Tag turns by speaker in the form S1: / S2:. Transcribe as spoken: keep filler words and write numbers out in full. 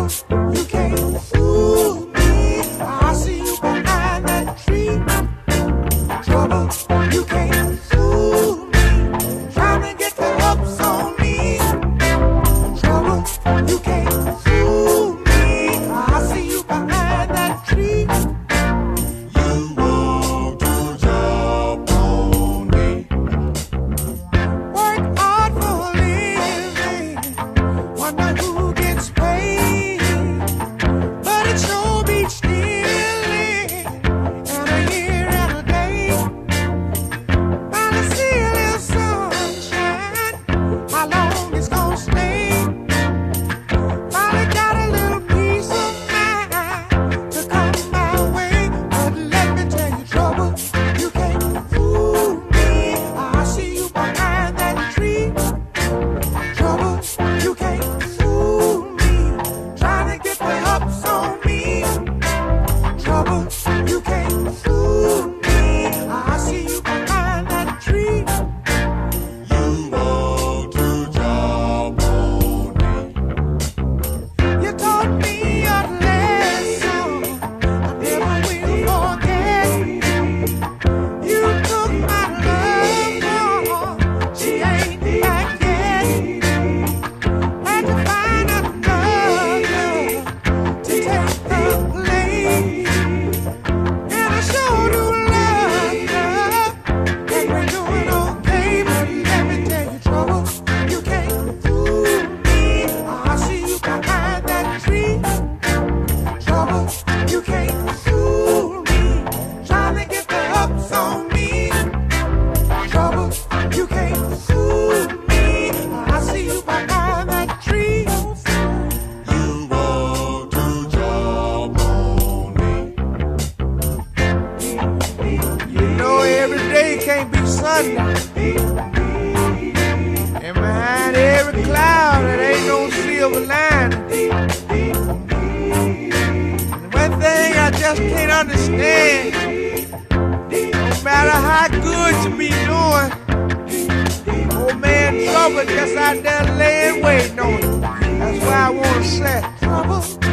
S1: you can't fool me. I see you behind that tree. Trouble, you can't fool me. Trying to get the ups on me. Trouble, you can't fool me. I see you behind that tree. You want to jump on me. Work hard for a living. Wonder who gets paid. But it sure beats stealing. And a year and a day. By the sea, little sunshine. How long it's gonna stay? Finally got a little piece of mind to come my way. But let me tell you, trouble, you can't fool me. I see you behind that tree. Trouble, you can't fool me. Trying to get the ups on me. Trouble, you can't fool me. I see you behind that tree. You want to jump on me. You taught me a lesson I never will forget. You took my love, oh, she ain't back yet. Had to find another to take the place. And I sure do love her, and we're doing okay. But let me tell you, trouble, you can't fool me. I see you behind that tree. Trouble, you can't fool me. Trying to get the ups on me. Trouble, you can't fool me. I see you behind that tree. You want to jump on me. You know every day can't be Sunday. And behind every cloud there ain't no silver lining. And one thing I just can't understand, no matter how good you be doing, old man Trouble just out there laying waiting on you. That's why I wanna say, trouble.